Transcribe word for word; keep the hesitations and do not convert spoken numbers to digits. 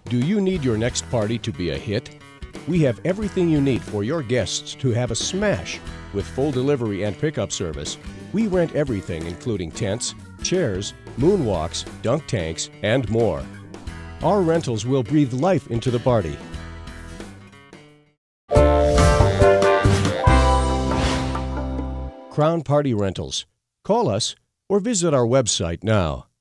Do you need your next party to be a hit? We have everything you need for your guests to have a smash. With full delivery and pickup service, we rent everything including tents, chairs, moonwalks, dunk tanks, and more. Our rentals will breathe life into the party. Crown Party Rentals. Call us or visit our website now.